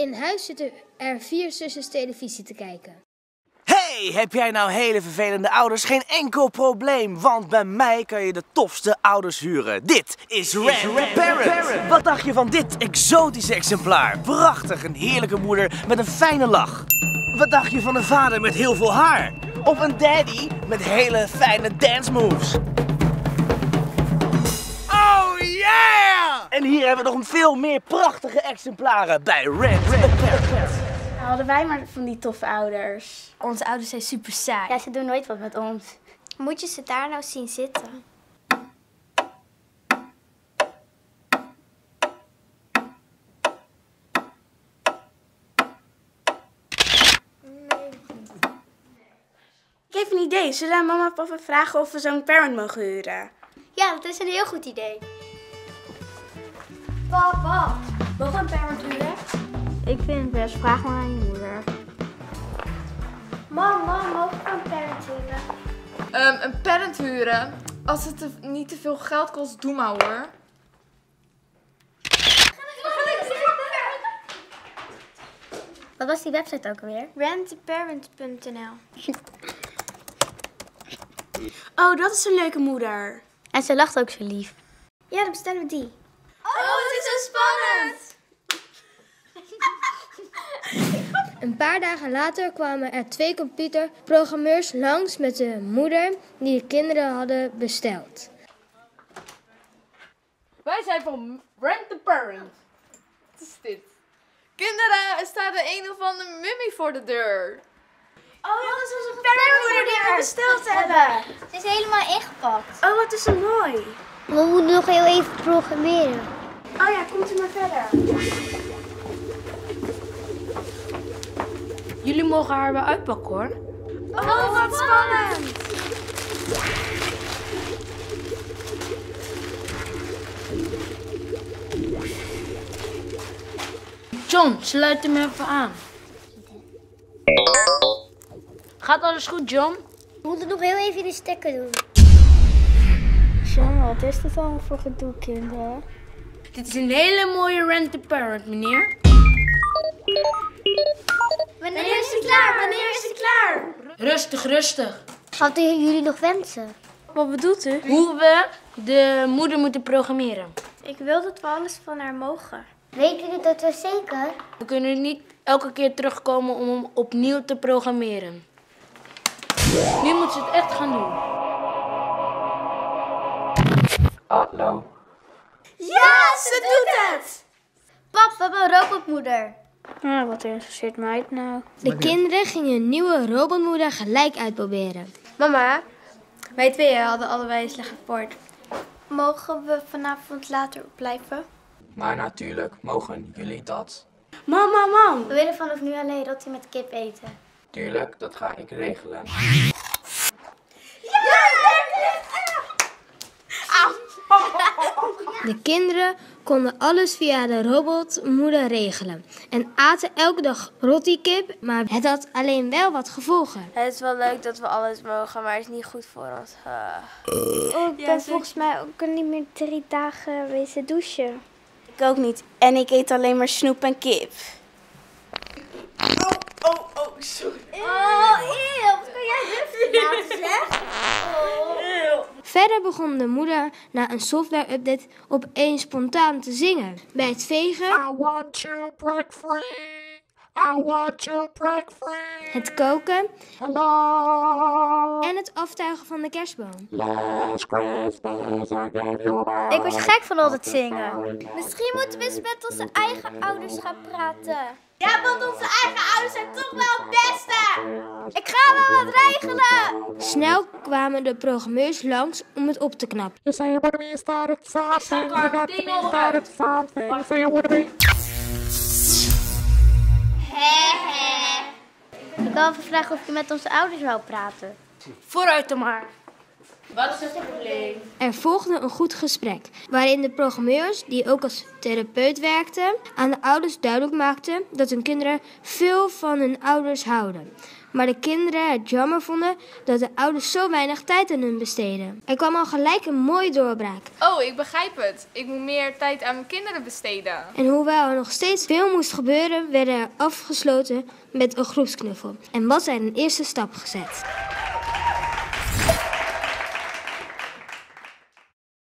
In huis zitten er 4 zusjes televisie te kijken. Hey, heb jij nou hele vervelende ouders? Geen enkel probleem, want bij mij kan je de tofste ouders huren. Dit is Rent the Parent. Wat dacht je van dit exotische exemplaar? Prachtig, een heerlijke moeder met een fijne lach. Wat dacht je van een vader met heel veel haar? Of een daddy met hele fijne dance moves? Oh yeah! En hier hebben we nog veel meer prachtige exemplaren bij Rent the Parent. Hadden wij maar van die toffe ouders. Onze ouders zijn super saai. Ja, ze doen nooit wat met ons. Moet je ze daar nou zien zitten? Ik heb een idee. Zullen we aan mama en papa vragen of we zo'n parent mogen huren? Ja, dat is een heel goed idee. Papa, mogen we een parent huren? Ik vind het best. Vraag maar aan je moeder. Mam, mogen we een parent huren? Een parent huren? Als het niet te veel geld kost, doe maar hoor. Wat was die website ook alweer? Renttheparent.nl. Oh, dat is een leuke moeder. En ze lacht ook zo lief. Ja, dan bestellen we die. Oh, het is zo spannend! Een paar dagen later kwamen er 2 computerprogrammeurs langs met de moeder die de kinderen hadden besteld. Wij zijn van Rent the Parent. Wat is dit? Kinderen, er staat een of andere mummie voor de deur. Oh, dat is onze parentmoeder die we besteld hebben. Ze is helemaal ingepakt. Oh, wat is zo mooi. We moeten nog heel even programmeren. Oh ja, komt u maar verder. Jullie mogen haar wel uitpakken hoor. Oh, wat spannend. John, sluit hem even aan. Gaat alles goed, John? We moeten nog heel even de stekker doen. John, wat is dit dan voor gedoe, kinderen? Dit is een hele mooie Rent the Parent, meneer. Wanneer is het klaar? Wanneer is het klaar? Rustig, rustig. Wat doen jullie nog wensen? Wat bedoelt u? Hoe we de moeder moeten programmeren. Ik wil dat we alles van haar mogen. Weten jullie dat wel zeker? We kunnen niet elke keer terugkomen om hem opnieuw te programmeren. Nu moet ze het echt gaan doen. Hallo. Ja, ze doet het! Pap, we hebben een robotmoeder. Ah, wat interesseert mij het nou? De kinderen gingen een nieuwe robotmoeder gelijk uitproberen. Mama, wij 2 hadden allebei een slecht rapport. Mogen we vanavond later blijven? Maar natuurlijk mogen jullie dat. Mam. We willen vanaf nu alleen roti met kip eten. Tuurlijk, dat ga ik regelen. De kinderen konden alles via de robotmoeder regelen en aten elke dag rottikip, maar het had alleen wel wat gevolgen. Het is wel leuk dat we alles mogen, maar het is niet goed voor ons. Ik ben volgens mij ook niet meer 3 dagen wezen douchen. Ik ook niet. En ik eet alleen maar snoep en kip. Oh, sorry. Oh, eeuw. Wat kan jij heftig laten zeggen? Verder begon de moeder na een software-update opeens spontaan te zingen. Bij het vegen, I want you break free. I want you break free. het koken Hello. en het aftuigen van de kerstboom. Last Christmas I gave you my Ik word gek van al dat zingen. Misschien moeten we eens met onze eigen ouders gaan praten. Ja, want onze eigen ouders zijn toch wel het beste. Ik ga wel wat regelen. Snel kwamen de programmeurs langs om het op te knappen. You say you wanna be started something. You got to be started something. You say you wanna be. Ik wil even vragen of je met onze ouders wou praten. Vooruit dan maar. Wat is het probleem? Er volgde een goed gesprek, waarin de programmeurs, die ook als therapeut werkten, aan de ouders duidelijk maakten dat hun kinderen veel van hun ouders houden. Maar de kinderen het jammer vonden dat de ouders zo weinig tijd aan hun besteden. Er kwam al gelijk een mooie doorbraak. Oh, ik begrijp het. Ik moet meer tijd aan mijn kinderen besteden. En hoewel er nog steeds veel moest gebeuren, werden er afgesloten met een groepsknuffel. En was er een eerste stap gezet.